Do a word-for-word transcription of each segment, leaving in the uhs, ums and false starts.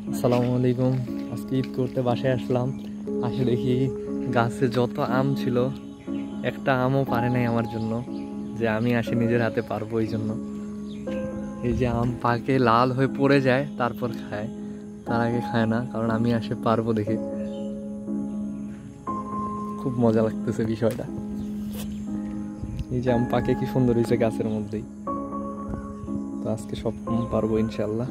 আসসালামু আলাইকুম। আজকে ঈদ করতে বাসায় আসলাম, আসে দেখি গাছে যত আম ছিল একটা আমও পারে নাই আমার জন্য, যে আমি আসি নিজের হাতে পারবো। এই জন্য এই যে আম পাকে লাল হয়ে পড়ে যায় তারপর খায়, তার আগে খায় না, কারণ আমি আসে পারবো দেখে। খুব মজা লাগতেছে বিষয়টা। এই যে আম পাকে কি সুন্দর হয়েছে গাছের মধ্যেই, তো আজকে সব আম পারবো ইনশাল্লাহ।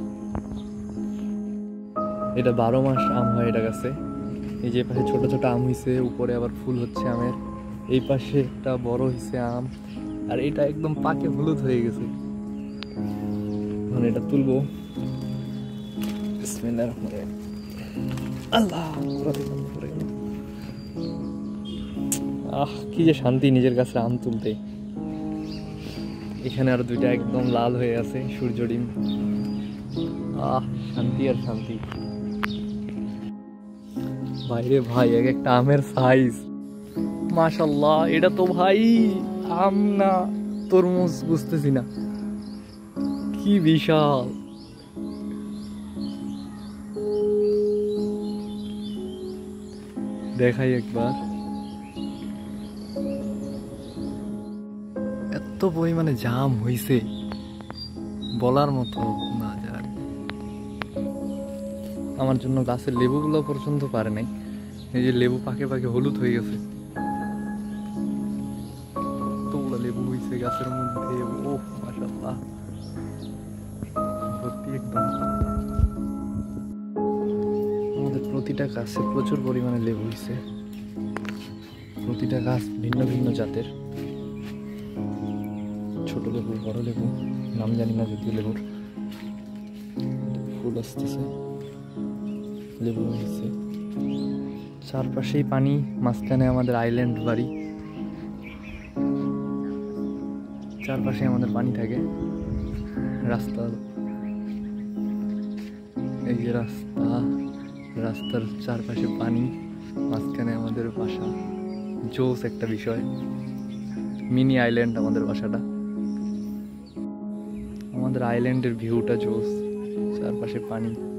এটা বারো মাস আম হয় এটা গাছে। এই যে পাশে ছোট ছোট আম হয়েছে, উপরে আবার ফুল হচ্ছে আমের। এই পাশে একটা বড় হয়েছে আম, আর এটা একদম পাকে হলুদ হয়ে গেছে। এখন এটা তুলবো। বিসমিল্লাহির রহমানির রহিম। আল্লাহ, আহ কি যে শান্তি নিজের কাছে আম তুলতে। এখানে আরো দুইটা একদম লাল হয়ে আছে, সূর্য ডিম। আহ শান্তি আর শান্তি। ভাইরে ভাই, এক একটা আমের সাইজ মাশাআল্লাহ। এটা তো ভাই আম না তরমুজ, বুঝতেছি না, কি বিশাল। দেখাই একবার, এত পরিমাণে জাম হইছে বলার মতো না যায়। আমার জন্য গাছের লেবুগুলো পর্যন্ত পারে নাই। এই যে লেবু পাকে পাকে হলুদ হয়ে গেছে, এতগুলো লেবু হয়েছে গাছের মধ্যে। ও মাশাআল্লাহ, ভর্তি একদম। আমাদের প্রতিটা গাছে প্রচুর পরিমাণে লেবু হয়েছে। প্রতিটা গাছ ভিন্ন ভিন্ন জাতের, ছোট লেবু, বড় লেবু, নাম জানি না যদিও লেবুর। ফুল আসতেছে, লেবু হয়েছে। চারপাশেই পানি, মাঝখানে আমাদের আইল্যান্ড বাড়ি। চারপাশে আমাদের পানি থাকে। রাস্তা, এই যে রাস্তা, রাস্তার চারপাশে পানি, মাঝখানে আমাদের বাসা। জোস একটা বিষয়, মিনি আইল্যান্ড আমাদের বাসাটা। আমাদের আইল্যান্ডের ভিউটা জোস, চারপাশে পানি।